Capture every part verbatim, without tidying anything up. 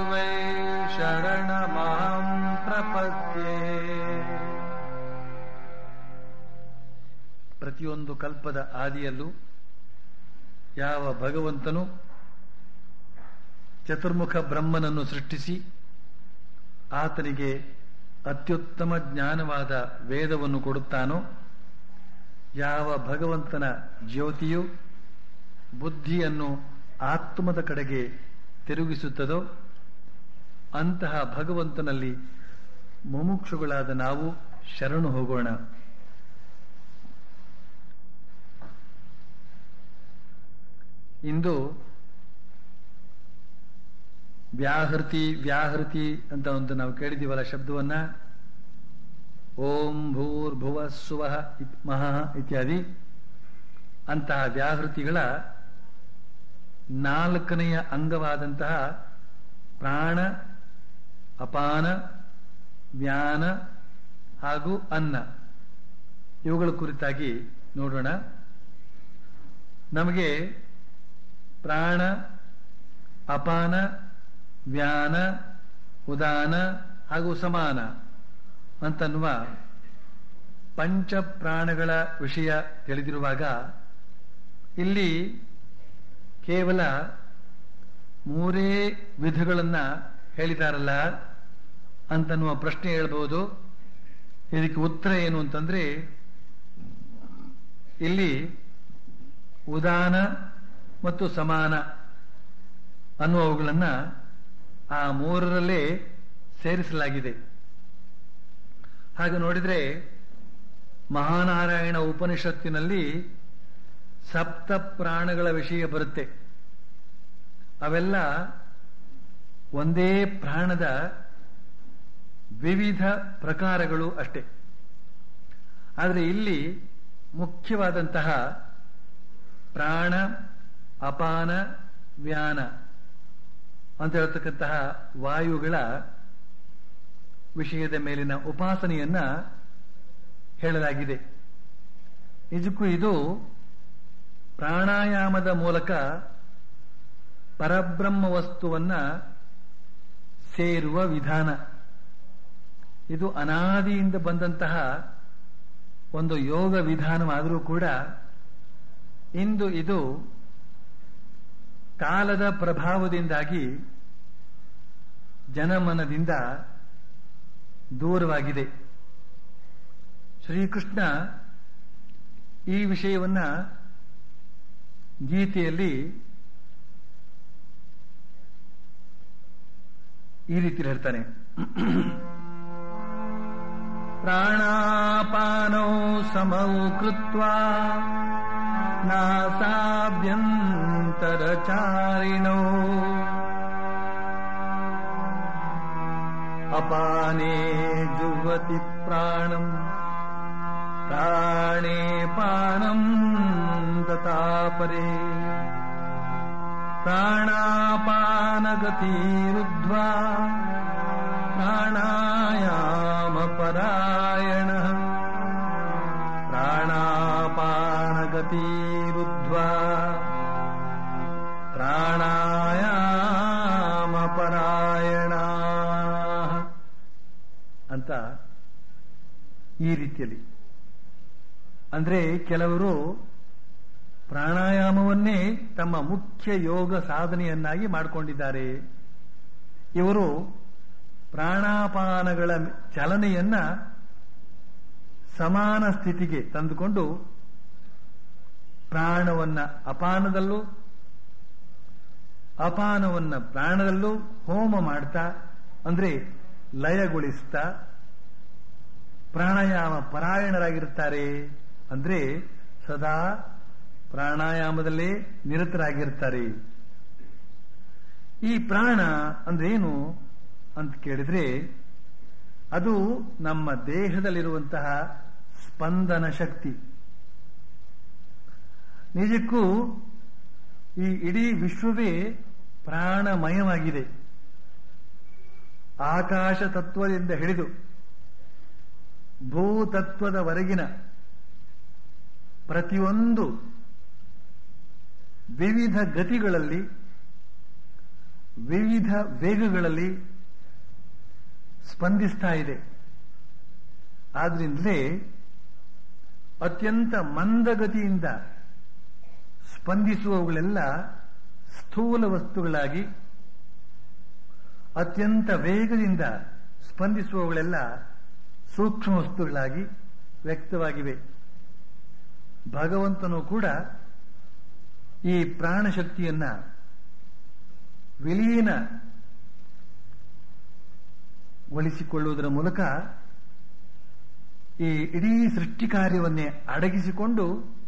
Y ಶರಣಮಹಂ ಪ್ರಪದ್ಯೆ. ಪ್ರತಿಯೊಂದು ಕಲ್ಪದ ಆದಿಯಲ್ಲೂ ಯಾವ ಭಗವಂತನು ಚತುರ್ಮುಖ ಬ್ರಹ್ಮನನ್ನು ಸೃಷ್ಟಿಸಿ ಆತನಿಗೆ ಅತ್ಯುತ್ತಮ ಜ್ಞಾನವಾದ ವೇದವನ್ನು ಕೊಡುತ್ತಾನೋ, ಯಾವ ಭಗವಂತನ ಜ್ಯೋತಿಯು ಬುದ್ಧಿಯನ್ನು ಆತ್ಮದ ಕಡೆಗೆ ತಿರುಗಿಸುತ್ತದೋ ಅಂತಹ ಭಗವಂತನಲ್ಲಿ ಮುಮುಕ್ಷುಗಳಾದ ನಾವು ಶರಣು ಹೋಗೋಣ. ಇಂದು ವ್ಯಾಹೃತಿ ವ್ಯಾಹೃತಿ ಅಂತ ಒಂದು ನಾವು ಕೇಳಿದೀವಲ್ಲ ಶಬ್ದವನ್ನ, ಓಂ ಭೂರ್ಭುವ ಸುವಃ ಮಹಃ ಇತ್ಯಾದಿ ಅಂತಹ ವ್ಯಾಹೃತಿಗಳ ನಾಲ್ಕನೆಯ ಅಂಗವಾದಂತಹ ಪ್ರಾಣ, ಅಪಾನ, ವ್ಯಾನ ಹಾಗೂ ಅನ್ನ ಇವುಗಳ ಕುರಿತಾಗಿ ನೋಡೋಣ. ನಮಗೆ ಪ್ರಾಣ, ಅಪಾನ, ವ್ಯಾನ, ಉದಾನ ಹಾಗೂ ಸಮಾನ ಅಂತನ್ನುವ ಪಂಚ ಪ್ರಾಣಗಳ ವಿಷಯ ತಿಳಿದಿರುವಾಗ ಇಲ್ಲಿ ಕೇವಲ ಮೂರೇ ವಿಧಗಳನ್ನ ಹೇಳಿದಾರಲ್ಲ ಅಂತನ್ನುವ ಪ್ರಶ್ನೆ ಹೇಳ್ಬಹುದು. ಇದಕ್ಕೆ ಉತ್ತರ ಏನು ಅಂತಂದ್ರೆ, ಇಲ್ಲಿ ಉದಾನ ಮತ್ತು ಸಮಾನ ಅನ್ನುವುಗಳನ್ನ ಆ ಮೂರರಲ್ಲೇ ಸೇರಿಸಲಾಗಿದೆ. ಹಾಗೆ ನೋಡಿದ್ರೆ ಮಹಾನಾರಾಯಣ ಉಪನಿಷತ್ತಿನಲ್ಲಿ ಸಪ್ತ ಪ್ರಾಣಗಳ ವಿಷಯ ಬರುತ್ತೆ. ಅವೆಲ್ಲ ಒಂದೇ ಪ್ರಾಣದ ವಿವಿಧ ಪ್ರಕಾರಗಳು ಅಷ್ಟೇ. ಆದರೆ ಇಲ್ಲಿ ಮುಖ್ಯವಾದಂತಹ ಪ್ರಾಣ, ಅಪಾನ, ವ್ಯಾನ ಅಂತ ಹೇಳ್ತಕ್ಕಂತಹ ವಾಯುಗಳ ವಿಷಯದ ಮೇಲಿನ ಉಪಾಸನೆಯನ್ನ ಹೇಳಲಾಗಿದೆ. ನಿಜಕ್ಕೂ ಇದು ಪ್ರಾಣಾಯಾಮದ ಮೂಲಕ ಪರಬ್ರಹ್ಮ ವಸ್ತುವನ್ನ ಸೇರುವ ವಿಧಾನ. ಇದು ಅನಾದಿಯಿಂದ ಬಂದಂತಹ ಒಂದು ಯೋಗ ವಿಧಾನವಾದರೂ ಕೂಡ ಇಂದು ಇದು ಕಾಲದ ಪ್ರಭಾವದಿಂದಾಗಿ ಜನಮನದಿಂದ ದೂರವಾಗಿದೆ. ಶ್ರೀಕೃಷ್ಣ ಈ ವಿಷಯವನ್ನ ಗೀತೆಯಲ್ಲಿ ಈ ರೀತಿ ಹೇಳ್ತಾನೆ. ಪ್ರಾಣಾಪಾನೌ ಸಮೌ ಕೃತ್ವಾ ನಾಸಾಭ್ಯಂತರಚಾರಿಣೌ ಅಪಾನೇ ಜುಹ್ವತಿ ಪ್ರಾಣಂ ಪ್ರಾಣೇ ಪಾನಂ ತಥಾ ಪರೇ ಪ್ರಾಣಾಪಾನಗತಿರುದ್ಧ್ವಾ ಪ್ರಾಣಾಯಾಮ ಪರಾಯಣಃ ಪ್ರಾಣಾಪಾನಗತಿರುದ್ಧ್ವಾ ಪ್ರಾಣಾಯಾಮ ಪರಾಯಣಃ ಅಂತ ಈ ರೀತಿಯಲ್ಲಿ. ಅಂದ್ರೆ ಕೆಲವರು ಪ್ರಾಣಾಯಾಮವನ್ನೇ ತಮ್ಮ ಮುಖ್ಯ ಯೋಗ ಸಾಧನೆಯನ್ನಾಗಿ ಮಾಡಿಕೊಂಡಿದ್ದಾರೆ. ಇವರು ಪ್ರಾಣಾಪಾನಗಳ ಚಲನೆಯನ್ನ ಸಮಾನ ಸ್ಥಿತಿಗೆ ತಂದುಕೊಂಡು ಪ್ರಾಣವನ್ನ ಅಪಾನದಲ್ಲೂ ಅಪಾನವನ್ನ ಪ್ರಾಣದಲ್ಲೂ ಹೋಮ ಮಾಡ್ತಾ, ಅಂದ್ರೆ ಲಯಗೊಳಿಸ್ತಾ ಪ್ರಾಣಾಯಾಮ ಪರಾಯಣರಾಗಿರ್ತಾರೆ. ಅಂದ್ರೆ ಸದಾ ಪ್ರಾಣಾಯಾಮದಲ್ಲೇ ನಿರತರಾಗಿರ್ತಾರೆ. ಈ ಪ್ರಾಣ ಅಂದ್ರೆ ಏನು ಅಂತ ಕೇಳಿದ್ರೆ, ಅದು ನಮ್ಮ ದೇಹದಲ್ಲಿರುವಂತಹ ಸ್ಪಂದನ ಶಕ್ತಿ. ನಿಜಕ್ಕೂ ಈ ಇಡೀ ವಿಶ್ವವೇ ಪ್ರಾಣಮಯವಾಗಿದೆ. ಆಕಾಶ ತತ್ವದಿಂದ ಹಿಡಿದು ಭೂತತ್ವದವರೆಗಿನ ಪ್ರತಿಯೊಂದು ವಿವಿಧ ಗತಿಗಳಲ್ಲಿ ವಿವಿಧ ವೇಗಗಳಲ್ಲಿ ಸ್ಪಂದಿಸ್ತಾ ಇದೆ. ಆದ್ರಿಂದಲೇ ಅತ್ಯಂತ ಮಂದಗತಿಯಿಂದ ಸ್ಪಂದಿಸುವವುಗಳೆಲ್ಲ ಸ್ಥೂಲ ವಸ್ತುಗಳಾಗಿ, ಅತ್ಯಂತ ವೇಗದಿಂದ ಸ್ಪಂದಿಸುವವುಗಳೆಲ್ಲ ಸೂಕ್ಷ್ಮ ವಸ್ತುಗಳಾಗಿ ವ್ಯಕ್ತವಾಗಿವೆ. ಭಗವಂತನು ಕೂಡ ಈ ಪ್ರಾಣಶಕ್ತಿಯನ್ನ ವಿಲೀನಗೊಳಿಸಿಕೊಳ್ಳುವುದರ ಮೂಲಕ ಈ ಇಡೀ ಸೃಷ್ಟಿ ಕಾರ್ಯವನ್ನೇ ಅಡಗಿಸಿಕೊಂಡು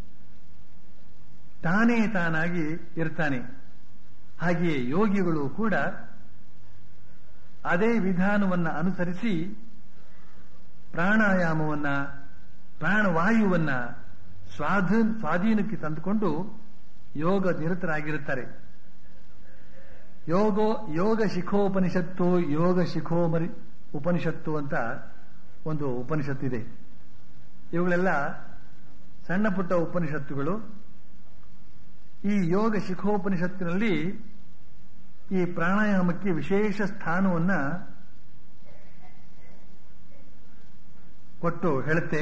ತಾನೇ ತಾನಾಗಿ ಇರ್ತಾನೆ. ಹಾಗೆಯೇ ಯೋಗಿಗಳು ಕೂಡ ಅದೇ ವಿಧಾನವನ್ನು ಅನುಸರಿಸಿ ಪ್ರಾಣಾಯಾಮವನ್ನ, ಪ್ರಾಣವಾಯುವನ್ನ ಸ್ವಾಧೀನ ಸ್ವಾಧೀನಕ್ಕೆ ತಂದುಕೊಂಡು ಯೋಗ ನಿರತರಾಗಿರುತ್ತಾರೆ. ಯೋಗೋ ಯೋಗ ಶಿಖೋಪನಿಷತ್ತು, ಯೋಗ ಶಿಖೋಮರಿ ಉಪನಿಷತ್ತು ಅಂತ ಒಂದು ಉಪನಿಷತ್ತಿದೆ. ಇವುಗಳೆಲ್ಲ ಸಣ್ಣ ಪುಟ್ಟ ಉಪನಿಷತ್ತುಗಳು. ಈ ಯೋಗ ಶಿಖೋಪನಿಷತ್ತಿನಲ್ಲಿ ಈ ಪ್ರಾಣಾಯಾಮಕ್ಕೆ ವಿಶೇಷ ಸ್ಥಾನವನ್ನ ಕೊಟ್ಟು ಹೇಳುತ್ತೆ.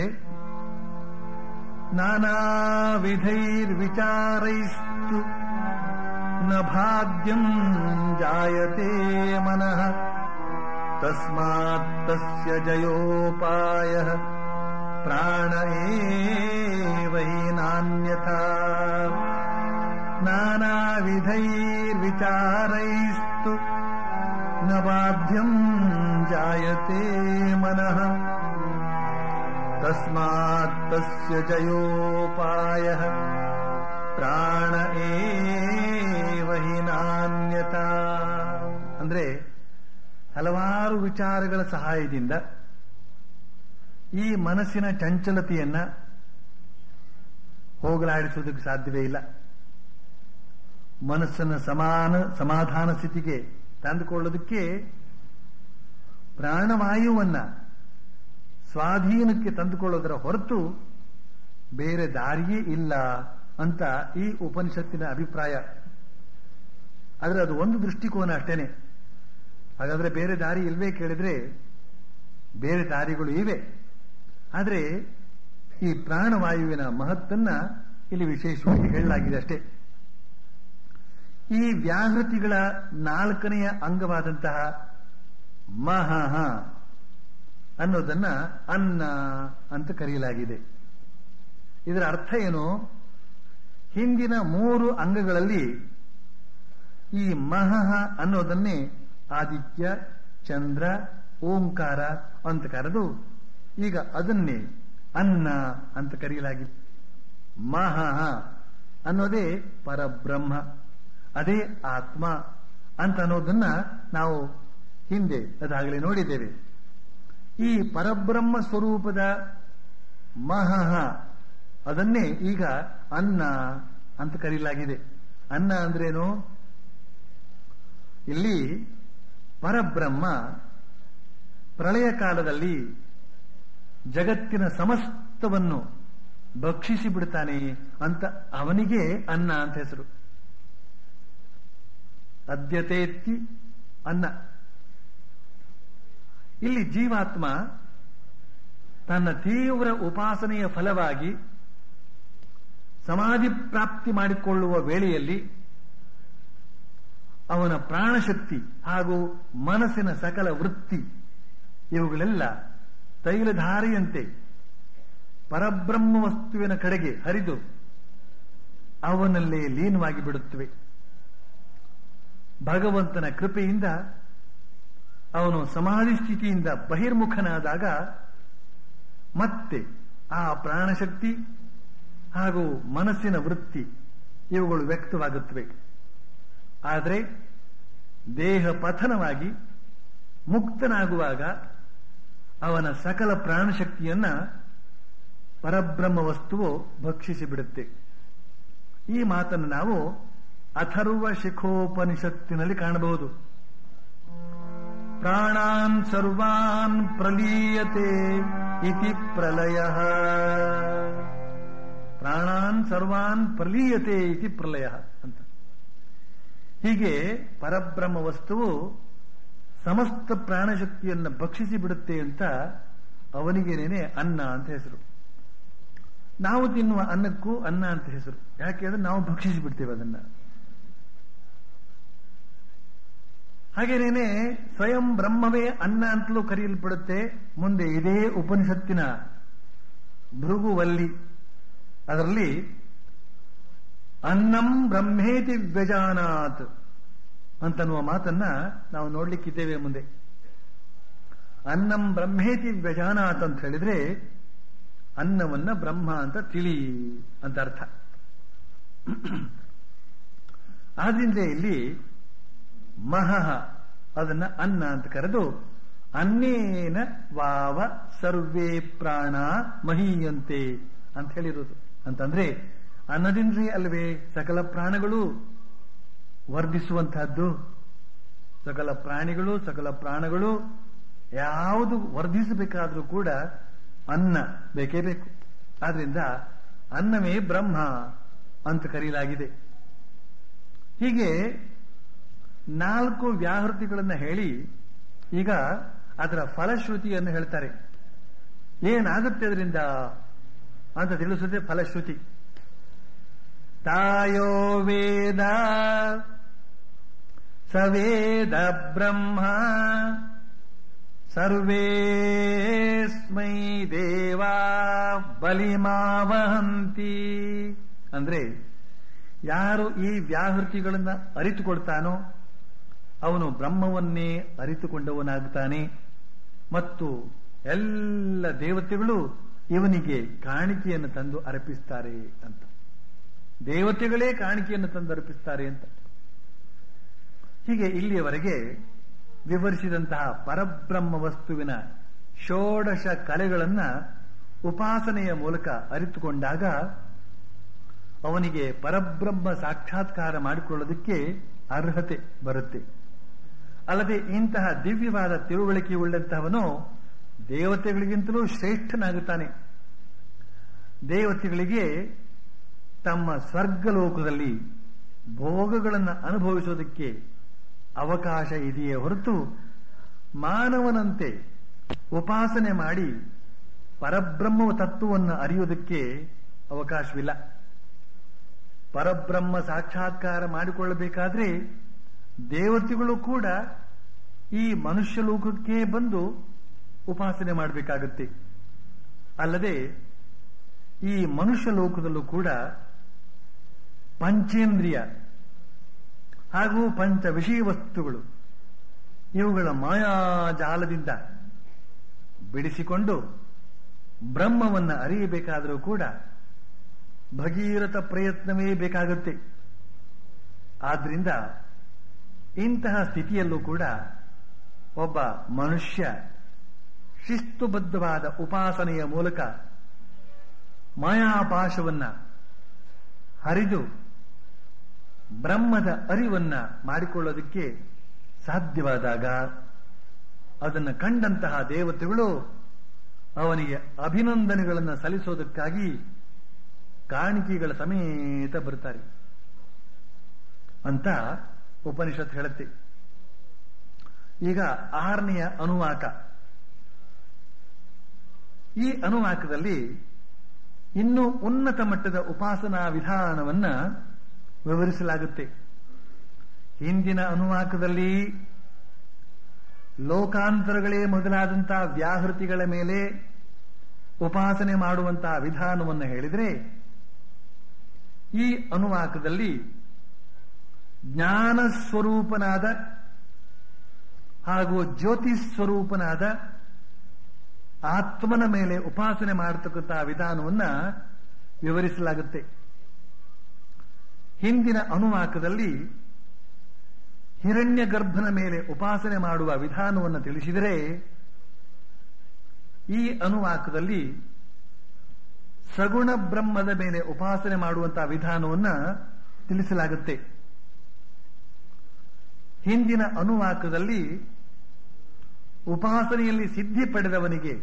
ನಾನಾ ವಿಧೈರ್ವಿಚಾರೈಸ್ತು ನ ಭಾಗ್ಯಂ ಜಾಯತೆ ಮನಃ ತಸ್ಮಾತ್ ತಸ್ಯ ಜಯೋಪಾಯಃ ಪ್ರಾಣ ಏವ ಹಿ ನಾನ್ಯಥಾ. ನಾನಾ ವಿಧೈರ್ವಿಚಾರೈಸ್ತು ನ ಬಾಧ್ಯಂ ಜಾಯತೆ ಮನಃ ತಸ್ಮಾತ್ ತಸ್ಯ ಜಯೋಪಾಯಃ ಪ್ರಾಣ ಏವ ಹಿ ನಾನ್ಯಥಾ. ಅಂದ್ರೆ ಹಲವಾರು ವಿಚಾರಗಳ ಸಹಾಯದಿಂದ ಈ ಮನಸ್ಸಿನ ಚಂಚಲತೆಯನ್ನ ಹೋಗಲಾಡಿಸುವುದಕ್ಕೆ ಸಾಧ್ಯವೇ ಇಲ್ಲ. ಮನಸ್ಸನ್ನು ಸಮಾನ ಸಮಾಧಾನ ಸ್ಥಿತಿಗೆ ತಂದುಕೊಳ್ಳೋದಕ್ಕೆ ಪ್ರಾಣವಾಯುವನ್ನ ಸ್ವಾಧೀನಕ್ಕೆ ತಂದುಕೊಳ್ಳೋದರ ಹೊರತು ಬೇರೆ ದಾರಿಯೇ ಇಲ್ಲ ಅಂತ ಈ ಉಪನಿಷತ್ತಿನ ಅಭಿಪ್ರಾಯ. ಆದರೆ ಅದು ಒಂದು ದೃಷ್ಟಿಕೋನ ಅಷ್ಟೇನೆ. ಹಾಗಾದ್ರೆ ಬೇರೆ ದಾರಿ ಇಲ್ವೇ ಕೇಳಿದ್ರೆ ಬೇರೆ ದಾರಿಗಳು ಇವೆ. ಆದರೆ ಈ ಪ್ರಾಣವಾಯುವಿನ ಮಹತ್ತನ್ನ ಇಲ್ಲಿ ವಿಶೇಷವಾಗಿ ಹೇಳಲಾಗಿದೆ ಅಷ್ಟೇ. ಈ ವ್ಯಾಹೃತಿಗಳ ನಾಲ್ಕನೆಯ ಅಂಗವಾದಂತಹ ಮಹಃ ಅನ್ನೋದನ್ನ ಅನ್ನ ಅಂತ ಕರೆಯಲಾಗಿದೆ. ಇದರ ಅರ್ಥ ಏನು? ಹಿಂದಿನ ಮೂರು ಅಂಗಗಳಲ್ಲಿ ಈ ಮಹಃ ಅನ್ನೋದನ್ನೇ ಆದಿತ್ಯ, ಚಂದ್ರ, ಓಂಕಾರ ಅಂತ ಕರೆದು ಈಗ ಅದನ್ನೇ ಅನ್ನ ಅಂತ ಕರೆಯಲಾಗಿದೆ. ಮಹಃ ಅನ್ನೋದೇ ಪರಬ್ರಹ್ಮ, ಅದೇ ಆತ್ಮ ಅಂತ ಅನ್ನೋದನ್ನ ನಾವು ಹಿಂದೆ ಅದಾಗಲೇ ನೋಡಿದ್ದೇವೆ. ಈ ಪರಬ್ರಹ್ಮ ಸ್ವರೂಪದ ಮಹಃ ಅದನ್ನೇ ಈಗ ಅನ್ನ ಅಂತ ಕರೆಯಲಾಗಿದೆ. ಅನ್ನ ಅಂದ್ರೇನು? ಇಲ್ಲಿ ಪರಬ್ರಹ್ಮ ಪ್ರಳಯ ಕಾಲದಲ್ಲಿ ಜಗತ್ತಿನ ಸಮಸ್ತವನ್ನು ಭಕ್ಷಿಸಿ ಬಿಡ್ತಾನೆ ಅಂತ ಅವನಿಗೆ ಅನ್ನ ಅಂತ ಹೆಸರು. ಅದ್ಯತೇತ್ತಿ ಅನ್ನ. ಇಲ್ಲಿ ಜೀವಾತ್ಮ ತನ್ನ ತೀವ್ರ ಉಪಾಸನೆಯ ಫಲವಾಗಿ ಸಮಾಧಿ ಪ್ರಾಪ್ತಿ ಮಾಡಿಕೊಳ್ಳುವ ವೇಳೆಯಲ್ಲಿ ಅವನ ಪ್ರಾಣಶಕ್ತಿ ಹಾಗೂ ಮನಸ್ಸಿನ ಸಕಲ ವೃತ್ತಿ ಇವುಗಳೆಲ್ಲ ತೈಲಧಾರೆಯಂತೆ ಪರಬ್ರಹ್ಮ ವಸ್ತುವಿನ ಕಡೆಗೆ ಹರಿದು ಅವನಲ್ಲೇ ಲೀನವಾಗಿ ಬಿಡುತ್ತವೆ. ಭಗವಂತನ ಕೃಪೆಯಿಂದ ಅವನು ಸಮಾಧಿ ಸ್ಥಿತಿಯಿಂದ ಬಹಿರ್ಮುಖನಾದಾಗ ಮತ್ತೆ ಆ ಪ್ರಾಣಶಕ್ತಿ ಹಾಗೂ ಮನಸ್ಸಿನ ವೃತ್ತಿ ಇವುಗಳು ವ್ಯಕ್ತವಾಗುತ್ತವೆ. ಆದರೆ ದೇಹ ಪತನವಾಗಿ ಮುಕ್ತನಾಗುವಾಗ ಅವನ ಸಕಲ ಪ್ರಾಣಶಕ್ತಿಯನ್ನ ಪರಬ್ರಹ್ಮ ವಸ್ತುವು ಭಕ್ಷಿಸಿ ಬಿಡುತ್ತೆ. ಈ ಮಾತನ್ನು ನಾವು ಅಥರ್ವ ಶಿಖೋಪನಿಷತ್ತಿನಲ್ಲಿ ಕಾಣಬಹುದು. ಪ್ರಾಣಾನ್ ಸರ್ವಾನ್ ಪ್ರಲೀಯತೆ ಇತಿ ಪ್ರಲಯ. ಪ್ರಾಣಾನ್ ಸರ್ವಾನ್ ಪ್ರಲೀಯತೆ ಇತಿ ಪ್ರಲಯ ಅಂತ. ಹೀಗೆ ಪರಬ್ರಹ್ಮ ವಸ್ತುವು ಸಮಸ್ತ ಪ್ರಾಣಶಕ್ತಿಯನ್ನು ಭಕ್ಷಿಸಿ ಬಿಡುತ್ತೆ ಅಂತ ಅವನಿಗೇನೇನೆ ಅನ್ನ ಅಂತ ಹೆಸರು. ನಾವು ತಿನ್ನುವ ಅನ್ನಕ್ಕೂ ಅನ್ನ ಅಂತ ಹೆಸರು. ಯಾಕೆಂದ್ರೆ ನಾವು ಭಕ್ಷಿಸಿ ಬಿಡ್ತೇವೆ ಅದನ್ನ. ಹಾಗೇನೇನೆ ಸ್ವಯಂ ಬ್ರಹ್ಮವೇ ಅನ್ನ ಅಂತಲೂ ಕರೆಯಲ್ಪಡುತ್ತೆ. ಮುಂದೆ ಇದೇ ಉಪನಿಷತ್ತಿನ ಭೃಗುವಲ್ಲಿ ಅದರಲ್ಲಿ ಅನ್ನಂ ಬ್ರಹ್ಮೇತಿ ವ್ಯಜಾನಾತ್ ಅಂತನ್ನುವ ಮಾತನ್ನ ನಾವು ನೋಡ್ಲಿಕ್ಕಿದ್ದೇವೆ. ಮುಂದೆ ಅನ್ನಂ ಬ್ರಹ್ಮೇತಿ ವ್ಯಜಾನಾತ್ ಅಂತ ಹೇಳಿದ್ರೆ ಅನ್ನವನ್ನ ಬ್ರಹ್ಮ ಅಂತ ತಿಳಿ ಅಂತ ಅರ್ಥ. ಆದ್ರಿಂದ ಇಲ್ಲಿ ಮಹಃ ಅದನ್ನ ಅನ್ನ ಅಂತ ಕರೆದು ಅನ್ನೇನ ವಾವ ಸರ್ವೇ ಪ್ರಾಣ ಮಹೀಯಂತೆ ಅಂತ ಹೇಳಿರೋದು. ಅಂತಂದ್ರೆ ಅನ್ನದಿಂದ್ಲೇ ಅಲ್ವೇ ಸಕಲ ಪ್ರಾಣಗಳು ವರ್ಧಿಸುವಂತಹದ್ದು. ಸಕಲ ಪ್ರಾಣಿಗಳು ಸಕಲ ಪ್ರಾಣಗಳು ಯಾವುದು ವರ್ಧಿಸಬೇಕಾದ್ರೂ ಕೂಡ ಅನ್ನ ಬೇಕೇ ಬೇಕು. ಆದ್ರಿಂದ ಅನ್ನವೇ ಬ್ರಹ್ಮ ಅಂತ ಕರೆಯಲಾಗಿದೆ. ಹೀಗೆ ನಾಲ್ಕು ವ್ಯಾಹೃತಿಗಳನ್ನ ಹೇಳಿ ಈಗ ಅದರ ಫಲಶ್ರುತಿಯನ್ನು ಹೇಳ್ತಾರೆ. ಏನಾಗುತ್ತೆ ಅದರಿಂದ ಅಂತ ತಿಳಿಸುತ್ತೆ ಫಲಶ್ರುತಿ. ತಾಯೋ ವೇದ ಸವೇದ ಬ್ರಹ್ಮ ಸರ್ವೇಸ್ಮೈ ದೇವಾ ಬಲಿಮಾವಹಂತಿ. ಅಂದ್ರೆ ಯಾರು ಈ ವ್ಯಾಹೃತಿಗಳನ್ನ ಅರಿತುಕೊಳ್ತಾನೋ ಅವನು ಬ್ರಹ್ಮವನ್ನೇ ಅರಿತುಕೊಂಡವನಾಗ್ತಾನೆ. ಮತ್ತು ಎಲ್ಲ ದೇವತೆಗಳು ಇವನಿಗೆ ಕಾಣಿಕೆಯನ್ನು ತಂದು ಅರ್ಪಿಸ್ತಾರೆ ಅಂತ. ದೇವತೆಗಳೇ ಕಾಣಿಕೆಯನ್ನು ತಂದು ಅರ್ಪಿಸ್ತಾರೆ ಅಂತ. ಹೀಗೆ ಇಲ್ಲಿಯವರೆಗೆ ವಿವರಿಸಿದಂತಹ ಪರಬ್ರಹ್ಮ ವಸ್ತುವಿನ ಷೋಡಶ ಕಲೆಗಳನ್ನ ಉಪಾಸನೆಯ ಮೂಲಕ ಅರಿತುಕೊಂಡಾಗ ಅವನಿಗೆ ಪರಬ್ರಹ್ಮ ಸಾಕ್ಷಾತ್ಕಾರ ಮಾಡಿಕೊಳ್ಳೋದಕ್ಕೆ ಅರ್ಹತೆ ಬರುತ್ತೆ. ಅಲ್ಲದೆ ಇಂತಹ ದಿವ್ಯವಾದ ತಿಳುವಳಿಕೆ ಉಳ್ಳಂತಹವನು ದೇವತೆಗಳಿಗಿಂತಲೂ ಶ್ರೇಷ್ಠನಾಗುತ್ತಾನೆ. ದೇವತೆಗಳಿಗೆ ತಮ್ಮ ಸ್ವರ್ಗಲೋಕದಲ್ಲಿ ಭೋಗಗಳನ್ನು ಅನುಭವಿಸೋದಕ್ಕೆ ಅವಕಾಶ ಇದೆಯೇ ಹೊರತು ಮಾನವನಂತೆ ಉಪಾಸನೆ ಮಾಡಿ ಪರಬ್ರಹ್ಮ ತತ್ವವನ್ನು ಅರಿಯುವುದಕ್ಕೆ ಅವಕಾಶವಿಲ್ಲ. ಪರಬ್ರಹ್ಮ ಸಾಕ್ಷಾತ್ಕಾರ ಮಾಡಿಕೊಳ್ಳಬೇಕಾದ್ರೆ ದೇವತೆಗಳು ಕೂಡ ಈ ಮನುಷ್ಯ ಲೋಕಕ್ಕೆ ಬಂದು ಉಪಾಸನೆ ಮಾಡಬೇಕಾಗುತ್ತೆ. ಅಲ್ಲದೆ ಈ ಮನುಷ್ಯ ಲೋಕದಲ್ಲೂ ಕೂಡ ಪಂಚೇಂದ್ರಿಯ ಹಾಗೂ ಪಂಚ ವಿಷಯ ವಸ್ತುಗಳು ಇವುಗಳ ಮಾಯಾಜಾಲದಿಂದ ಬಿಡಿಸಿಕೊಂಡು ಬ್ರಹ್ಮವನ್ನ ಅರಿಯಬೇಕಾದರೂ ಕೂಡ ಭಗೀರಥ ಪ್ರಯತ್ನವೇ ಬೇಕಾಗುತ್ತೆ. ಆದ್ರಿಂದ ಇಂತಹ ಸ್ಥಿತಿಯಲ್ಲೂ ಕೂಡ ಒಬ್ಬ ಮನುಷ್ಯ ಶಿಸ್ತುಬದ್ಧವಾದ ಉಪಾಸನೆಯ ಮೂಲಕ ಮಾಯಾಪಾಶವನ್ನ ಹರಿದು ಬ್ರಹ್ಮದ ಅರಿವನ್ನ ಮಾಡಿಕೊಳ್ಳೋದಕ್ಕೆ ಸಾಧ್ಯವಾದಾಗ ಅದನ್ನು ಕಂಡಂತಹ ದೇವತೆಗಳು ಅವನಿಗೆ ಅಭಿನಂದನೆಗಳನ್ನು ಸಲ್ಲಿಸೋದಕ್ಕಾಗಿ ಕಾಣಿಕೆಗಳ ಸಮೇತ ಬರ್ತಾರೆ ಅಂತ ಉಪನಿಷತ್ ಹೇಳುತ್ತೆ. ಈಗ ಆರನೆಯ ಅನುವಾಕ. ಈ ಅನುವಾಕದಲ್ಲಿ ಇನ್ನೂ ಉನ್ನತ ಮಟ್ಟದ ಉಪಾಸನಾ ವಿಧಾನವನ್ನ ವಿವರಿಸಲಾಗುತ್ತೆ. ಹಿಂದಿನ ಅನುವಾಕದಲ್ಲಿ ಲೋಕಾಂತರಗಳೇ ಮೊದಲಾದಂತಹ ವ್ಯಾಹೃತಿಗಳ ಮೇಲೆ ಉಪಾಸನೆ ಮಾಡುವಂತಹ ವಿಧಾನವನ್ನು ಹೇಳಿದರೆ, ಈ ಅನುವಾಕದಲ್ಲಿ ಜ್ಞಾನ ಸ್ವರೂಪನಾದ ಹಾಗೂ ಜ್ಯೋತಿ ಸ್ವರೂಪನಾದ ಆತ್ಮನ ಮೇಲೆ ಉಪಾಸನೆ ಮಾಡತಕ್ಕಂತಹ ವಿಧಾನವನ್ನ ವಿವರಿಸಲಾಗುತ್ತೆ. ಹಿಂದಿನ ಅನುವಾಕದಲ್ಲಿ ಹಿರಣ್ಯ ಗರ್ಭನ ಮೇಲೆ ಉಪಾಸನೆ ಮಾಡುವ ವಿಧಾನವನ್ನು ತಿಳಿಸಿದರೆ, ಈ ಅನುವಾಕದಲ್ಲಿ ಸಗುಣ ಬ್ರಹ್ಮದ ಮೇಲೆ ಉಪಾಸನೆ ಮಾಡುವಂತಹ ವಿಧಾನವನ್ನ ತಿಳಿಸಲಾಗುತ್ತೆ. ಹಿಂದಿನ ಅನುವಾಕದಲ್ಲಿ ಉಪಾಸನೆಯಲ್ಲಿ ಸಿದ್ಧಿ ಪಡೆದವನಿಗೆ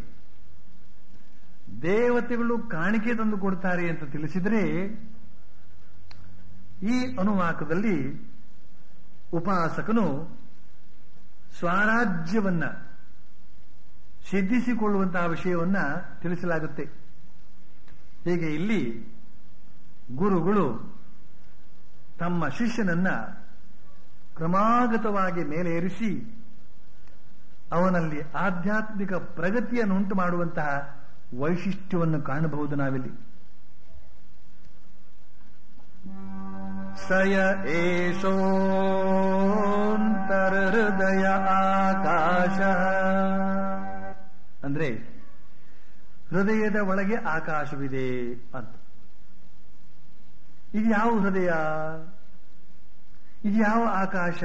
ದೇವತೆಗಳು ಕಾಣಿಕೆ ತಂದು ಕೊಡ್ತಾರೆ ಅಂತ ತಿಳಿಸಿದರೆ, ಈ ಅನುವಾಕದಲ್ಲಿ ಉಪಾಸಕನು ಸ್ವರಾಜ್ಯವನ್ನ ಸಿದ್ಧಿಸಿಕೊಳ್ಳುವಂತಹ ವಿಷಯವನ್ನ ತಿಳಿಸಲಾಗುತ್ತೆ. ಹೀಗೆ ಇಲ್ಲಿ ಗುರುಗಳು ತಮ್ಮ ಶಿಷ್ಯನನ್ನ ಕ್ರಮಾಗತವಾಗಿ ಮೇಲೇರಿಸಿ ಅವನಲ್ಲಿ ಆಧ್ಯಾತ್ಮಿಕ ಪ್ರಗತಿಯನ್ನು ಉಂಟು ಮಾಡುವಂತಹ ವೈಶಿಷ್ಟ್ಯವನ್ನು ಕಾಣಬಹುದು ನಾವಿಲ್ಲಿ. ಸಯ ಏಷೋಂತರ್ಹೃದಯ ಆಕಾಶ ಅಂದ್ರೆ ಹೃದಯದ ಒಳಗೆ ಆಕಾಶವಿದೆ ಅಂತ. ಇದು ಯಾವ ಹೃದಯ, ಇದು ಯಾವ ಆಕಾಶ?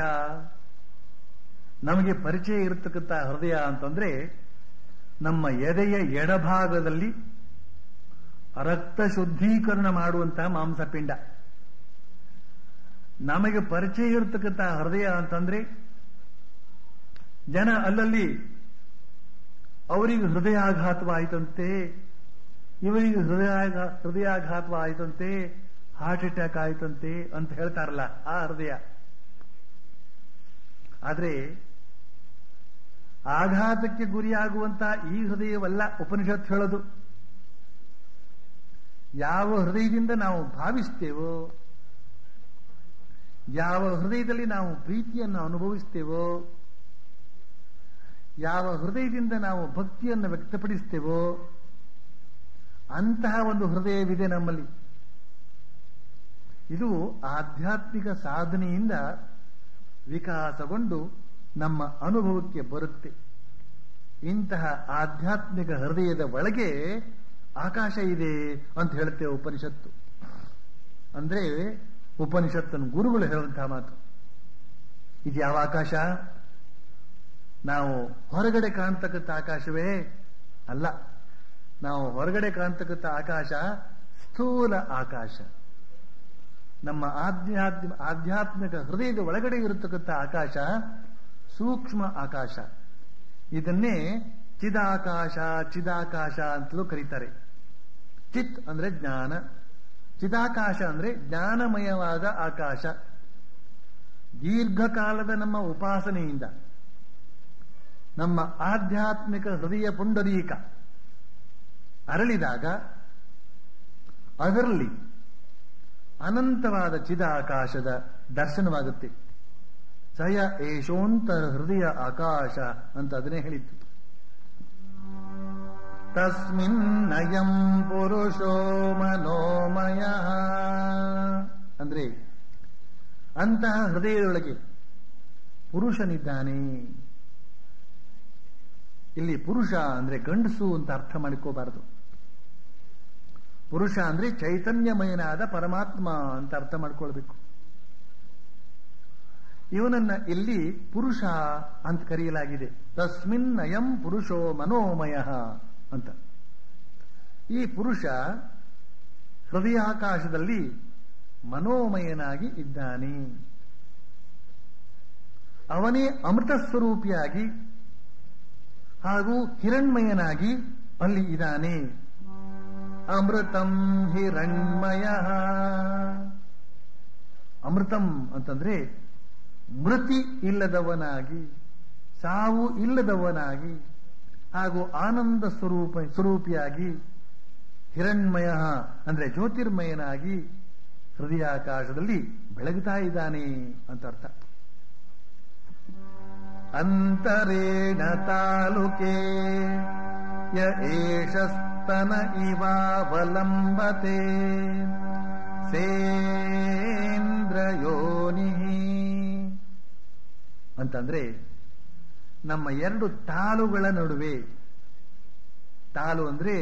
ನಮಗೆ ಪರಿಚಯ ಇರತಕ್ಕಂಥ ಹೃದಯ ಅಂತಂದ್ರೆ ನಮ್ಮ ಎದೆಯ ಎಡಭಾಗದಲ್ಲಿ ರಕ್ತ ಶುದ್ಧೀಕರಣ ಮಾಡುವಂತಹ ಮಾಂಸಪಿಂಡ. ನಮಗೆ ಪರಿಚಯ ಇರತಕ್ಕಂಥ ಹೃದಯ ಅಂತಂದ್ರೆ ಜನ ಅಲ್ಲಲ್ಲಿ ಅವರಿಗೆ ಹೃದಯಾಘಾತವಾಯಿತಂತೆ, ಇವರಿಗೆ ಹೃದಯ ಹೃದಯಾಘಾತವಾಯಿತಂತೆ, ಹಾರ್ಟ್ ಅಟ್ಯಾಕ್ ಆಯ್ತಂತೆ ಅಂತ ಹೇಳ್ತಾರಲ್ಲ, ಆ ಹೃದಯ. ಆದ್ರೆ ಆಘಾತಕ್ಕೆ ಗುರಿಯಾಗುವಂತಹ ಈ ಹೃದಯವಲ್ಲ ಉಪನಿಷತ್ ಹೇಳೋದು. ಯಾವ ಹೃದಯದಿಂದ ನಾವು ಭಾವಿಸ್ತೇವೋ, ಯಾವ ಹೃದಯದಲ್ಲಿ ನಾವು ಪ್ರೀತಿಯನ್ನು ಅನುಭವಿಸ್ತೇವೋ, ಯಾವ ಹೃದಯದಿಂದ ನಾವು ಭಕ್ತಿಯನ್ನು ವ್ಯಕ್ತಪಡಿಸ್ತೇವೋ ಅಂತಹ ಒಂದು ಹೃದಯವಿದೆ ನಮ್ಮಲ್ಲಿ. ಇದು ಆಧ್ಯಾತ್ಮಿಕ ಸಾಧನೆಯಿಂದ ವಿಕಾಸಗೊಂಡು ನಮ್ಮ ಅನುಭವಕ್ಕೆ ಬರುತ್ತೆ. ಇಂತಹ ಆಧ್ಯಾತ್ಮಿಕ ಹೃದಯದ ಒಳಗೆ ಆಕಾಶ ಇದೆ ಅಂತ ಹೇಳುತ್ತೆ ಉಪನಿಷತ್ತು. ಅಂದ್ರೆ ಉಪನಿಷತ್ತನ್ನು ಗುರುಗಳು ಹೇಳುವಂತಹ ಮಾತು. ಇದು ಯಾವ ಆಕಾಶ? ನಾವು ಹೊರಗಡೆ ಕಾಣ್ತಕ್ಕಂಥ ಆಕಾಶವೇ ಅಲ್ಲ. ನಾವು ಹೊರಗಡೆ ಕಾಣ್ತಕ್ಕಂಥ ಆಕಾಶ ಸ್ಥೂಲ ಆಕಾಶ. ನಮ್ಮ ಆಧ್ಯಾತ್ಮ ಆಧ್ಯಾತ್ಮಿಕ ಹೃದಯದ ಒಳಗಡೆ ಇರತಕ್ಕಂಥ ಆಕಾಶ ಸೂಕ್ಷ್ಮ ಆಕಾಶ. ಇದನ್ನೇ ಚಿದಾಕಾಶ ಚಿದಾಕಾಶ ಅಂತಲೂ ಕರೀತಾರೆ. ಚಿತ್ ಅಂದ್ರೆ ಜ್ಞಾನ, ಚಿದಾಕಾಶ ಅಂದ್ರೆ ಜ್ಞಾನಮಯವಾದ ಆಕಾಶ. ದೀರ್ಘಕಾಲದ ನಮ್ಮ ಉಪಾಸನೆಯಿಂದ ನಮ್ಮ ಆಧ್ಯಾತ್ಮಿಕ ಹೃದಯ ಪುಂಡರೀಕ ಅರಳಿದಾಗ ಅದರಲ್ಲಿ ಅನಂತವಾದ ಚಿದಾಕಾಶದ ದರ್ಶನವಾಗುತ್ತೆ. ಸಯ ಏಷೋಂತರ ಹೃದಯ ಆಕಾಶ ಅಂತ ಅದನ್ನೇ ಹೇಳಿತ್ತು. ತಸ್ಮಿನ್ನಯಂ ಪುರುಷೋ ಮನೋಮಯ ಅಂದ್ರೆ ಅಂತಹ ಹೃದಯದೊಳಗೆ ಪುರುಷನಿದ್ದಾನೆ. ಇಲ್ಲಿ ಪುರುಷ ಅಂದ್ರೆ ಗಂಡಸು ಅಂತ ಅರ್ಥ ಮಾಡಿಕೋಬಾರದು. ಪುರುಷ ಅಂದ್ರೆ ಚೈತನ್ಯಮಯನಾದ ಪರಮಾತ್ಮ ಅಂತ ಅರ್ಥ ಮಾಡ್ಕೊಳ್ಬೇಕು. ಇವನನ್ನ ಇಲ್ಲಿ ಪುರುಷ ಅಂತ ಕರೆಯಲಾಗಿದೆ. ತಸ್ಮಿನ್ ಅಯಂ ಪುರುಷೋ ಮನೋಮಯ ಅಂತ. ಈ ಪುರುಷ ಹೃದಯಾಕಾಶದಲ್ಲಿ ಮನೋಮಯನಾಗಿ ಇದ್ದಾನೆ. ಅವನೇ ಅಮೃತ ಸ್ವರೂಪಿಯಾಗಿ ಹಾಗೂ ಹಿರಣ್ಮಯನಾಗಿ ಅಲ್ಲಿ ಇದ್ದಾನೆ. ಅಮೃತಂ ಹಿರಣ್ಮಯ. ಅಮೃತಂ ಅಂತಂದ್ರೆ ಮೃತಿ ಇಲ್ಲದವನಾಗಿ, ಸಾವು ಇಲ್ಲದವನಾಗಿ ಹಾಗೂ ಆನಂದ ಸ್ವರೂಪ ಸ್ವರೂಪಿಯಾಗಿ, ಹಿರಣ್ಮಯ ಅಂದ್ರೆ ಜ್ಯೋತಿರ್ಮಯನಾಗಿ ಹೃದಯಾಕಾಶದಲ್ಲಿ ಬೆಳಗುತ್ತಾ ಇದ್ದಾನೆ ಅಂತ ಅರ್ಥ. ಅಂತರೇಣ ತಾಲುಕೆ ಯ ಏಷಸ್ತನ ಇವಾವಲಂಬತೆ ಸೇಂದ್ರಯೋನಿ ಅಂತಂದ್ರೆ ನಮ್ಮ ಎರಡು ತಾಲುಗಳ ನಡುವೆ, ತಾಲು ಅಂದ್ರೆ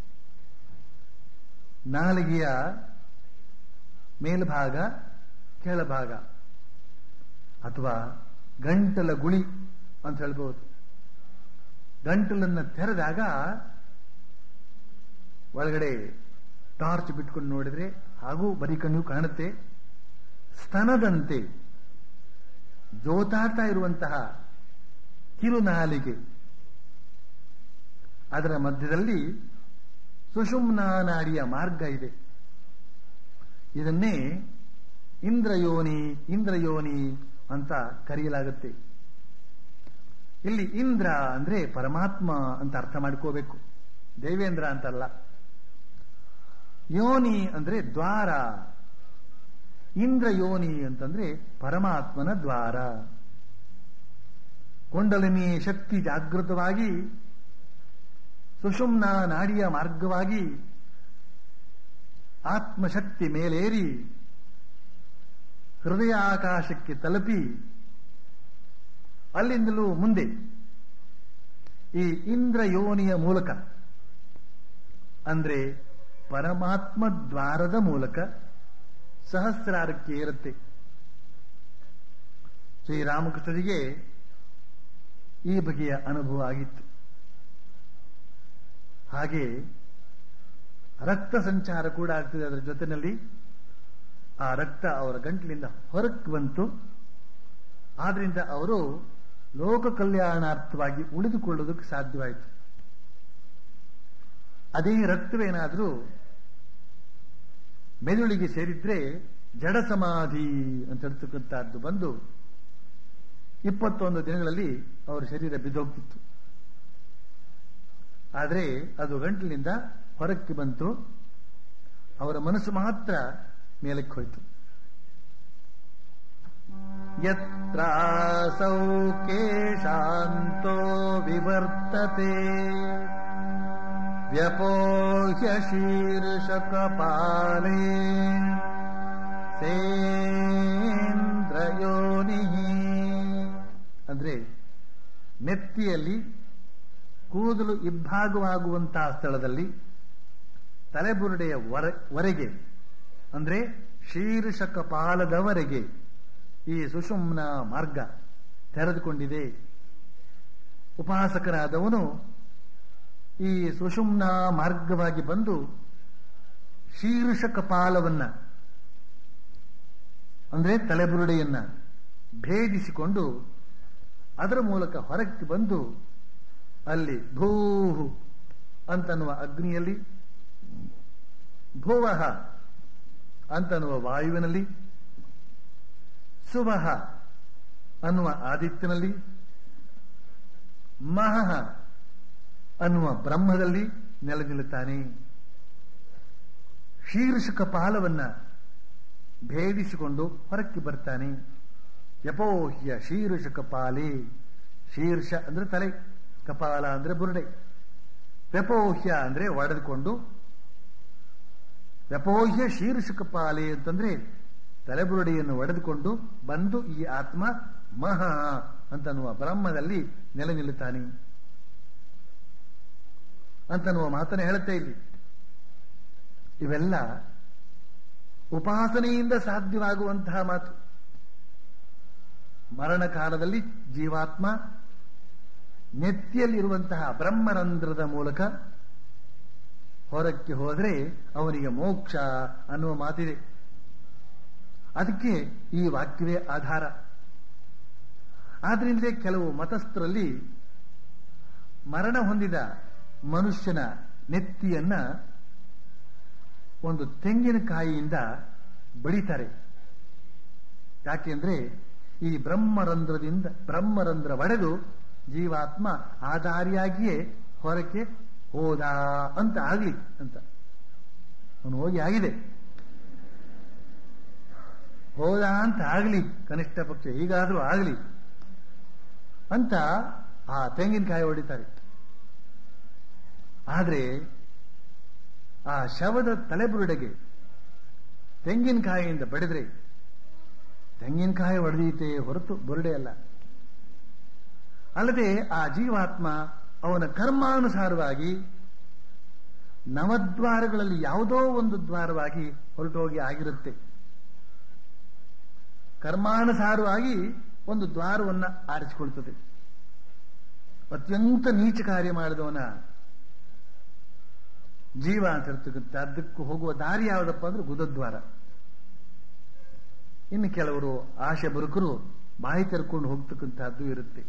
ನಾಲಿಗೆಯ ಮೇಲ್ಭಾಗ ಕೆಳಭಾಗ ಅಥವಾ ಗಂಟಲ ಗುಳಿ ಅಂತ ಹೇಳ್ಬಹುದು. ಗಂಟಲನ್ನು ತೆರೆದಾಗ ಒಳಗಡೆ ಟಾರ್ಚ್ ಬಿಟ್ಕೊಂಡು ನೋಡಿದ್ರೆ ಹಾಗೂ ಬರೀ ಕಣ್ಣು ಕಾಣುತ್ತೆ. ಸ್ತನದಂತೆ ಜೋತಾಡ್ತಾ ಇರುವಂತಹ ಕಿರುನಾಲಿಗೆ, ಅದರ ಮಧ್ಯದಲ್ಲಿ ಸುಷುಮ್ನಾ ನಾಡಿಯ ಮಾರ್ಗ ಇದೆ. ಇದನ್ನೇ ಇಂದ್ರಯೋನಿ ಇಂದ್ರಯೋನಿ ಅಂತ ಕರೆಯಲಾಗುತ್ತೆ. ಇಲ್ಲಿ ಇಂದ್ರ ಅಂದ್ರೆ ಪರಮಾತ್ಮ ಅಂತ ಅರ್ಥ ಮಾಡ್ಕೋಬೇಕು, ದೇವೇಂದ್ರ ಅಂತಲ್ಲ. ಯೋನಿ ಅಂದ್ರೆ ದ್ವಾರ, ಇಂದ್ರ ಯೋನಿ ಅಂತಂದ್ರೆ ಪರಮಾತ್ಮನ ದ್ವಾರ. ಕೊಂಡಲಿನಿ ಶಕ್ತಿ ಜಾಗೃತವಾಗಿ ಸುಷುಮ್ನ ನಾಡಿಯ ಮಾರ್ಗವಾಗಿ ಆತ್ಮಶಕ್ತಿ ಮೇಲೇರಿ ಹೃದಯಾಕಾಶಕ್ಕೆ ತಲುಪಿ ಅಲ್ಲಿಂದಲೂ ಮುಂದೆ ಈ ಇಂದ್ರ ಯೋನಿಯ ಮೂಲಕ ಅಂದ್ರೆ ಪರಮಾತ್ಮ ದ್ವಾರದ ಮೂಲಕ ಸಹಸ್ರಾರಕ್ಕೆ ಏರುತ್ತೆ. ಶ್ರೀರಾಮಕೃಷ್ಣರಿಗೆ ಈ ಬಗೆಯ ಅನುಭವ ಆಗಿತ್ತು. ಹಾಗೆ ರಕ್ತ ಸಂಚಾರ ಕೂಡ ಆಗ್ತದೆ. ಅದರ ಜೊತೆಯಲ್ಲಿ ಆ ರಕ್ತ ಅವರ ಗಂಟಲಿಂದ ಹೊರಕ್ಕೆ ಬಂತು. ಆದ್ರಿಂದ ಅವರು ಲೋಕ ಕಲ್ಯಾಣಾರ್ಥವಾಗಿ ಉಳಿದುಕೊಳ್ಳೋದಕ್ಕೆ ಸಾಧ್ಯವಾಯಿತು. ಅದೇ ರಕ್ತವೇನಾದರೂ ಮೆದುಳಿಗೆ ಸೇರಿದ್ರೆ ಜಡ ಸಮಾಧಿ ಅಂತ ಹೇಳ್ತಕ್ಕಂಥದ್ದು ಬಂದು ಇಪ್ಪತ್ತೊಂದು ದಿನಗಳಲ್ಲಿ ಅವರ ಶರೀರ ಬಿದ್ದೋಗ್ತಿತ್ತು. ಆದರೆ ಅದು ಗಂಟಲಿನಿಂದ ಹೊರಕ್ಕೆ ಬಂತು, ಅವರ ಮನಸ್ಸು ಮಾತ್ರ ಮೇಲಕ್ಕೆ ಹೋಯಿತು. ಯತ್ರಾಸೌ ಕೇಶಾಂತೋ ವಿವರ್ತತೆ ವ್ಯಪೋಹ್ಯ ಶೀರ್ಷ ಕಪಾಲೇ ಸೇಂದ್ರಯೋನಿ. ಅಂದ್ರೆ ನೆತ್ತಿಯಲ್ಲಿ ಕೂದಲು ಇಬ್ಬಾಗವಾಗುವಂತಹ ಸ್ಥಳದಲ್ಲಿ ತಲೆಬುರುಡೆಯ ವರೆಗೆ ಅಂದ್ರೆ ಶೀರ್ಷ ಕಪಾಲದವರೆಗೆ ಈ ಸುಷುಮ್ನ ಮಾರ್ಗ ತೆರೆದುಕೊಂಡಿದೆ. ಉಪಾಸಕರಾದವನು ಈ ಸುಷುಮ್ನ ಮಾರ್ಗವಾಗಿ ಬಂದು ಶೀರ್ಷ ಕಪಾಲವನ್ನ ಅಂದ್ರೆ ತಲೆಬುರುಡೆಯನ್ನ ಭೇದಿಸಿಕೊಂಡು ಅದರ ಮೂಲಕ ಹೊರಕ್ಕೆ ಬಂದು ಅಲ್ಲಿ ಭೂಹು ಅಂತನ್ನುವ ಅಗ್ನಿಯಲ್ಲಿ, ಭುವಃ ಅಂತನ್ನುವ ವಾಯುವಿನಲ್ಲಿ, ಸುವಹ ಅನ್ನುವ ಆದಿತ್ಯನಲ್ಲಿ, ಮಹಃ ಅನ್ನುವ ಬ್ರಹ್ಮದಲ್ಲಿ ನೆಲೆ ನಿಲ್ಲುತ್ತಾನೆ. ಶೀರ್ಷ ಕಪಾಲವನ್ನ ಭೇದಿಸಿಕೊಂಡು ಹೊರಕ್ಕೆ ಬರ್ತಾನೆ. ಯಪೋಹ್ಯ ಶೀರ್ಷ ಕಪಾಲೆ, ಶೀರ್ಷ ಅಂದ್ರೆ ತಲೆ, ಕಪಾಲ ಅಂದ್ರೆ ಬುರುಡೆ, ವ್ಯಪೋಹ್ಯ ಅಂದ್ರೆ ಒಡೆದುಕೊಂಡು, ವ್ಯಪೋಹ್ಯ ಶೀರ್ಷ ಕಪಾಲೆ ಅಂತಂದ್ರೆ ತಲೆಬುರುಡೆಯನ್ನು ಒಡೆದುಕೊಂಡು ಬಂದು ಈ ಆತ್ಮ ಮಹಾ ಅಂತನ್ನುವ ಬ್ರಹ್ಮದಲ್ಲಿ ನೆಲೆ ನಿಲ್ಲುತ್ತಾನೆ ಅಂತನ್ನುವ ಮಾತನ್ನು ಹೇಳುತ್ತೆ ಇಲ್ಲಿ. ಇವೆಲ್ಲ ಉಪಾಸನೆಯಿಂದ ಸಾಧ್ಯವಾಗುವಂತಹ ಮಾತು. ಮರಣ ಕಾಲದಲ್ಲಿ ಜೀವಾತ್ಮ ನೆತ್ತಿಯಲ್ಲಿರುವಂತಹ ಬ್ರಹ್ಮರಂಧ್ರದ ಮೂಲಕ ಹೊರಕ್ಕೆ ಹೋದರೆ ಅವನಿಗೆ ಮೋಕ್ಷ ಅನ್ನುವ ಮಾತಿದೆ. ಅದಕ್ಕೆ ಈ ವಾಕ್ಯವೇ ಆಧಾರ. ಆದ್ರಿಂದಲೇ ಕೆಲವು ಮತಸ್ಥರಲ್ಲಿ ಮರಣ ಹೊಂದಿದ ಮನುಷ್ಯನ ನೆತ್ತಿಯನ್ನ ಒಂದು ತೆಂಗಿನಕಾಯಿಯಿಂದ ಬಡಿತಾರೆ. ಯಾಕೆಂದ್ರೆ ಈ ಬ್ರಹ್ಮರಂಧ್ರದಿಂದ ಬ್ರಹ್ಮರಂಧ್ರ ಒಡೆದು ಜೀವಾತ್ಮ ಆಧಾರಿಯಾಗಿಯೇ ಹೊರಕ್ಕೆ ಹೋದ ಅಂತ ಆಗ್ಲಿ ಅಂತ. ಅವನು ಹೋಗಿ ಆಗಿದೆ, ಹೋದ ಅಂತ ಆಗ್ಲಿ, ಕನಿಷ್ಠ ಪಕ್ಷ ಹೀಗಾದ್ರೂ ಆಗ್ಲಿ ಅಂತ ಆ ತೆಂಗಿನಕಾಯಿ ಹೊಡಿತಾರೆ. ಆದ್ರೆ ಆ ಶವದ ತಲೆಬುರುಡೆಗೆ ತೆಂಗಿನಕಾಯಿಯಿಂದ ಬಡಿದ್ರೆ ತೆಂಗಿನಕಾಯಿ ಹೊಡೆದೀತೆ ಹೊರತು ಬುರುಡೆ ಅಲ್ಲ. ಅಲ್ಲದೆ ಆ ಜೀವಾತ್ಮ ಅವನ ಕರ್ಮಾನುಸಾರವಾಗಿ ನವದ್ವಾರಗಳಲ್ಲಿ ಯಾವುದೋ ಒಂದು ದ್ವಾರವಾಗಿ ಹೊರಟೋಗಿ ಆಗಿರುತ್ತೆ. ಕರ್ಮಾನುಸಾರವಾಗಿ ಒಂದು ದ್ವಾರವನ್ನ ಆರಿಸಿಕೊಳ್ತದೆ. ಅತ್ಯಂತ ನೀಚ ಕಾರ್ಯ ಮಾಡಿದವನ ಜೀವ ಅಂತ ಇರ್ತಕ್ಕಂಥ ಅದಕ್ಕೂ ಹೋಗುವ ದಾರಿ ಯಾವುದಪ್ಪ ಅಂದ್ರೆ ಗುದದ್ವಾರ. ಇನ್ನು ಕೆಲವರು ಆಶೆ ಬರುಕರು ಬಾಯಿ ತೆರ್ಕೊಂಡು ಹೋಗ್ತಕ್ಕಂಥದ್ದು ಇರುತ್ತೆ.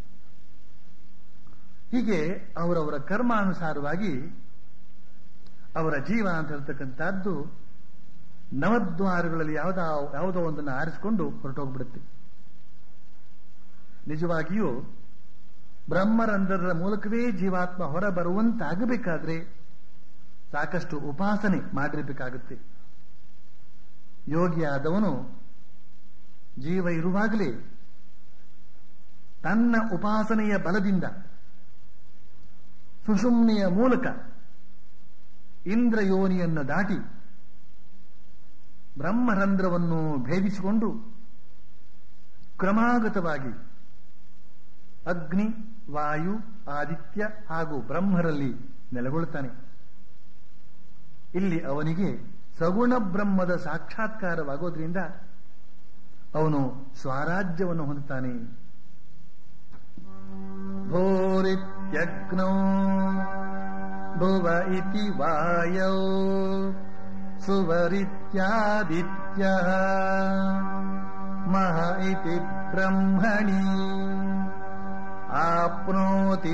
ಹೀಗೆ ಅವರವರ ಕರ್ಮಾನುಸಾರವಾಗಿ ಅವರ ಜೀವ ಅಂತ ಹೇಳ್ತಕ್ಕಂಥದ್ದು ನವದ್ವಾರಗಳಲ್ಲಿ ಯಾವುದ ಯಾವುದೋ ಒಂದನ್ನು ಆರಿಸಿಕೊಂಡು ಹೊರಟೋಗ್ಬಿಡುತ್ತೆ. ನಿಜವಾಗಿಯೂ ಬ್ರಹ್ಮರಂಧ್ರದ ಮೂಲಕವೇ ಜೀವಾತ್ಮ ಹೊರ ಬರುವಂತಾಗಬೇಕಾದ್ರೆ ಸಾಕಷ್ಟು ಉಪಾಸನೆ ಮಾಡಿರಬೇಕಾಗುತ್ತೆ. ಯೋಗಿಯಾದವನು ಜೀವ ಇರುವಾಗಲೇ ತನ್ನ ಉಪಾಸನೆಯ ಬಲದಿಂದ ಸುಷುಮ್ನೆಯ ಮೂಲಕ ಇಂದ್ರಯೋನಿಯನ್ನು ದಾಟಿ ಬ್ರಹ್ಮರಂಧ್ರವನ್ನು ಭೇದಿಸಿಕೊಂಡು ಕ್ರಮಾಗತವಾಗಿ ಅಗ್ನಿ, ವಾಯು, ಆದಿತ್ಯ ಹಾಗೂ ಬ್ರಹ್ಮರಲ್ಲಿ ನೆಲೆಗೊಳ್ಳುತ್ತಾನೆ. ಇಲ್ಲಿ ಅವನಿಗೆ ಸಗುಣ ಬ್ರಹ್ಮದ ಸಾಕ್ಷಾತ್ಕಾರವಾಗೋದ್ರಿಂದ ಅವನು ಸ್ವರಾಜ್ಯವನ್ನು ಹೊಂದುತ್ತಾನೆ. ಭೋರಿತ್ಯಗ್ನೋ ಭುವ ಇತಿ ವಾಯೌ ಸುವರಿತ್ಯಾದಿತ್ಯ ಮಹ ಇತಿ ಬ್ರಹ್ಮಣಿ ಆಪ್ನೋತಿ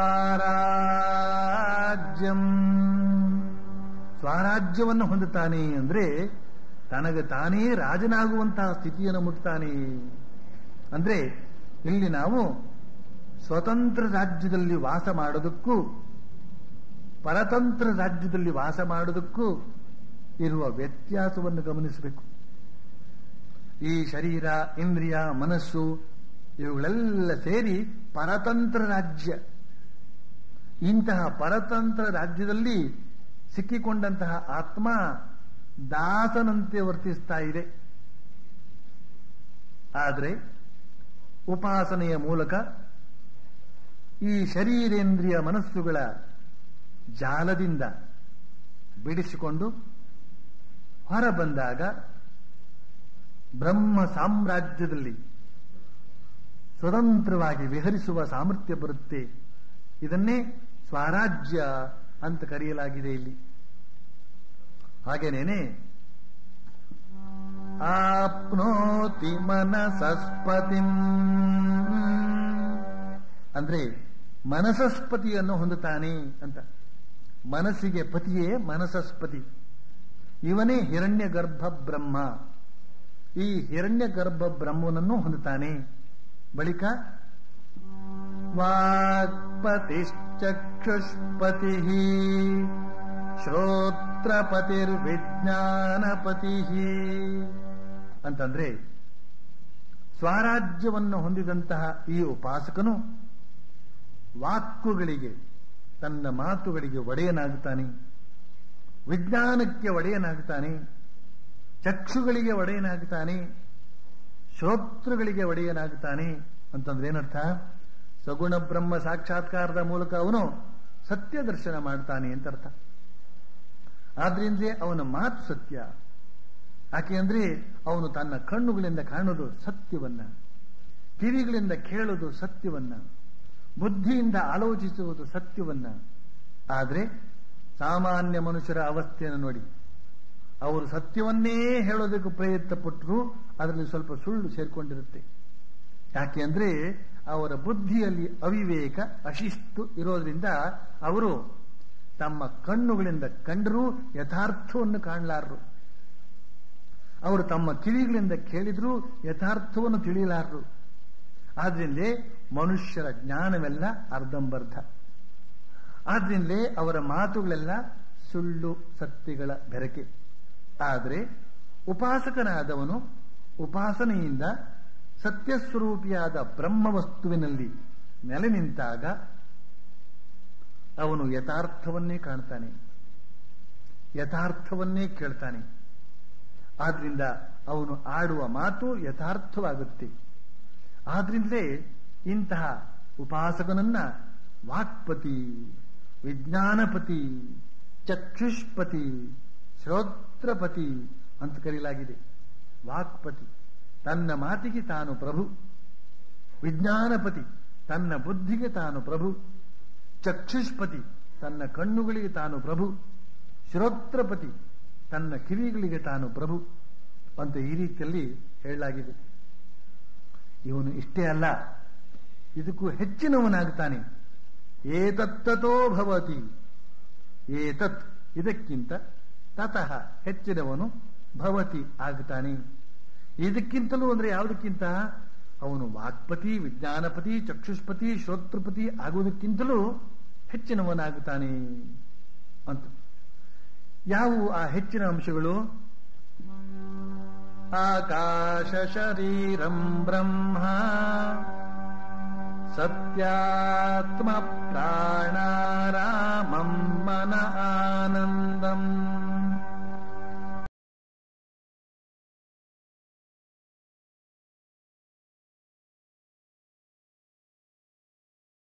ಸ್ವರಾಜ್ಯಂ. ಸ್ವರಾಜ್ಯವನ್ನು ಹೊಂದುತ್ತಾನೆ ಅಂದ್ರೆ ತನಗೆ ತಾನೇ ರಾಜನಾಗುವಂತಹ ಸ್ಥಿತಿಯನ್ನು ಮುಟ್ತಾನೆ. ಅಂದ್ರೆ ಇಲ್ಲಿ ನಾವು ಸ್ವತಂತ್ರ ರಾಜ್ಯದಲ್ಲಿ ವಾಸ ಮಾಡೋದಕ್ಕೂ ಪರತಂತ್ರ ರಾಜ್ಯದಲ್ಲಿ ವಾಸ ಮಾಡೋದಕ್ಕೂ ಇರುವ ವ್ಯತ್ಯಾಸವನ್ನು ಗಮನಿಸಬೇಕು. ಈ ಶರೀರ, ಇಂದ್ರಿಯ, ಮನಸ್ಸು ಇವುಗಳೆಲ್ಲ ಸೇರಿ ಪರತಂತ್ರ ರಾಜ್ಯ. ಇಂತಹ ಪರತಂತ್ರ ರಾಜ್ಯದಲ್ಲಿ ಸಿಕ್ಕಿಕೊಂಡಂತಹ ಆತ್ಮ ದಾಸನಂತೆ ವರ್ತಿಸ್ತಾ ಇದೆ. ಆದರೆ ಉಪಾಸನೆಯ ಮೂಲಕ ಈ ಶರೀರೇಂದ್ರಿಯ ಮನಸ್ಸುಗಳ ಜಾಲದಿಂದ ಬಿಡಿಸಿಕೊಂಡು ಹೊರಬಂದಾಗ ಬ್ರಹ್ಮ ಸಾಮ್ರಾಜ್ಯದಲ್ಲಿ ಸ್ವತಂತ್ರವಾಗಿ ವಿಹರಿಸುವ ಸಾಮರ್ಥ್ಯ ಬರುತ್ತೆ. ಇದನ್ನೇ ಸ್ವರಾಜ್ಯ ಅಂತ ಕರೆಯಲಾಗಿದೆ ಇಲ್ಲಿ. ಹಾಗೇನೇನೆ ಆಪ್ನೋತಿ ಮನಸಸ್ಪತಿಂ ಅಂದ್ರೆ ಮನಸಸ್ಪತಿಯನ್ನು ಹೊಂದುತ್ತಾನೆ ಅಂತ. ಮನಸ್ಸಿಗೆ ಪತಿಯೇ ಮನಸಸ್ಪತಿ. ಇವನೇ ಹಿರಣ್ಯ ಗರ್ಭ ಬ್ರಹ್ಮ. ಈ ಹಿರಣ್ಯ ಗರ್ಭ ಬ್ರಹ್ಮನನ್ನು ಹೊಂದುತ್ತಾನೆ. ಬಳಿಕ ವಾಕ್ಪತಿಶ್ಚಕ್ಷುಷ್ಪತಿ ಶ್ರೋತ್ರಪತಿರ್ವಿಜ್ಞಾನಪತಿ ಅಂತಂದ್ರೆ ಸ್ವರಾಜ್ಯವನ್ನು ಹೊಂದಿದಂತಹ ಈ ಉಪಾಸಕನು ವಾಕ್ಕುಗಳಿಗೆ, ತನ್ನ ಮಾತುಗಳಿಗೆ ಒಡೆಯನಾಗುತ್ತಾನೆ, ವಿಜ್ಞಾನಕ್ಕೆ ಒಡೆಯನಾಗುತ್ತಾನೆ, ಚಕ್ಷುಗಳಿಗೆ ಒಡೆಯನಾಗುತ್ತಾನೆ, ಶ್ರೋತೃಗಳಿಗೆ ಒಡೆಯನಾಗುತ್ತಾನೆ. ಅಂತಂದ್ರೆ ಏನರ್ಥ? ಸಗುಣ ಬ್ರಹ್ಮ ಸಾಕ್ಷಾತ್ಕಾರದ ಮೂಲಕ ಅವನು ಸತ್ಯ ದರ್ಶನ ಮಾಡ್ತಾನೆ ಅಂತ ಅರ್ಥ. ಆದ್ರಿಂದಲೇ ಅವನ ಮಾತು ಸತ್ಯ. ಯಾಕೆ ಅಂದ್ರೆ ಅವನು ತನ್ನ ಕಣ್ಣುಗಳಿಂದ ಕಾಣೋದು ಸತ್ಯವನ್ನ, ಕಿವಿಗಳಿಂದ ಕೇಳೋದು ಸತ್ಯವನ್ನ, ಬುದ್ಧಿಯಿಂದ ಆಲೋಚಿಸುವುದು ಸತ್ಯವನ್ನ. ಆದರೆ ಸಾಮಾನ್ಯ ಮನುಷ್ಯರ ಅವಸ್ಥೆಯನ್ನು ನೋಡಿ, ಅವರು ಸತ್ಯವನ್ನೇ ಹೇಳೋದಕ್ಕೆ ಪ್ರಯತ್ನ ಪಟ್ಟರು ಅದರಲ್ಲಿ ಸ್ವಲ್ಪ ಸುಳ್ಳು ಸೇರ್ಕೊಂಡಿರುತ್ತೆ. ಯಾಕೆ ಅಂದ್ರೆ ಅವರ ಬುದ್ಧಿಯಲ್ಲಿ ಅವಿವೇಕ, ಅಶಿಸ್ತು ಇರೋದ್ರಿಂದ ಅವರು ತಮ್ಮ ಕಣ್ಣುಗಳಿಂದ ಕಂಡರೂ ಯಥಾರ್ಥವನ್ನು ಕಾಣಲಾರರು. ಅವರು ತಮ್ಮ ಕಿವಿಗಳಿಂದ ಕೇಳಿದ್ರೂ ಯಥಾರ್ಥವನ್ನು ತಿಳಿಯಲಾರರು. ಆದ್ರಿಂದಲೇ ಮನುಷ್ಯರ ಜ್ಞಾನವೆಲ್ಲ ಅರ್ಧಂಬರ್ಧ. ಆದ್ರಿಂದಲೇ ಅವರ ಮಾತುಗಳೆಲ್ಲ ಸುಳ್ಳು ಸತ್ಯಗಳ ಬೆರಕೆ. ಆದರೆ ಉಪಾಸಕನಾದವನು ಉಪಾಸನೆಯಿಂದ ಸತ್ಯಸ್ವರೂಪಿಯಾದ ಬ್ರಹ್ಮವಸ್ತುವಿನಲ್ಲಿ ನೆಲೆ ನಿಂತಾಗ ಅವನು ಯಥಾರ್ಥವನ್ನೇ ಕಾಣ್ತಾನೆ, ಯಥಾರ್ಥವನ್ನೇ ಕೇಳ್ತಾನೆ. ಆದ್ರಿಂದ ಅವನು ಆಡುವ ಮಾತು ಯಥಾರ್ಥವಾಗುತ್ತೆ. ಆದ್ರಿಂದಲೇ ಇಂತಹ ಉಪಾಸಕನನ್ನ ವಾಕ್ಪತಿ, ವಿಜ್ಞಾನಪತಿ, ಚಕ್ಷುಷ್ಪತಿ, ಶ್ರೋತ್ರಪತಿ ಅಂತ ಕರೆಯಲಾಗಿದೆ. ವಾಕ್ಪತಿ ತನ್ನ ಮಾತಿಗೆ ತಾನು ಪ್ರಭು, ವಿಜ್ಞಾನಪತಿ ತನ್ನ ಬುದ್ಧಿಗೆ ತಾನು ಪ್ರಭು, ಚಕ್ಷುಷ್ಪತಿ ತನ್ನ ಕಣ್ಣುಗಳಿಗೆ ತಾನು ಪ್ರಭು, ಶ್ರೋತ್ರಪತಿ ತನ್ನ ಕಿವಿಗಳಿಗೆ ತಾನು ಪ್ರಭು ಅಂತ ಈ ರೀತಿಯಲ್ಲಿ ಹೇಳಲಾಗಿದೆ. ಇವನು ಇಷ್ಟೇ ಅಲ್ಲ, ಇದಕ್ಕೂ ಹೆಚ್ಚಿನವನಾಗ್ತಾನೆ. ಏತತ್ತೋ ಭವತಿ, ಏತತ್ ಇದಕ್ಕಿಂತ, ತತಃ ಹೆಚ್ಚಿನವನು ಭವತಿ ಆಗ್ತಾನೆ. ಇದಕ್ಕಿಂತಲೂ ಅಂದ್ರೆ ಯಾವುದಕ್ಕಿಂತ? ಅವನು ವಾಕ್ಪತಿ, ವಿಜ್ಞಾನಪತಿ, ಚಕ್ಷುಷ್ಪತಿ, ಶ್ರೋತೃಪತಿ ಆಗುವುದಕ್ಕಿಂತಲೂ ಹೆಚ್ಚಿನವನಾಗುತ್ತಾನೆ ಅಂತ. ಯಾವುವು ಆ ಹೆಚ್ಚಿನ ಅಂಶಗಳು? ಆಕಾಶ ಶರೀರಂ ಬ್ರಹ್ಮ, ಸತ್ಯಾತ್ಮ ಪ್ರಾಣಾರಾಮಂ ಮನ ಆನಂದಂ,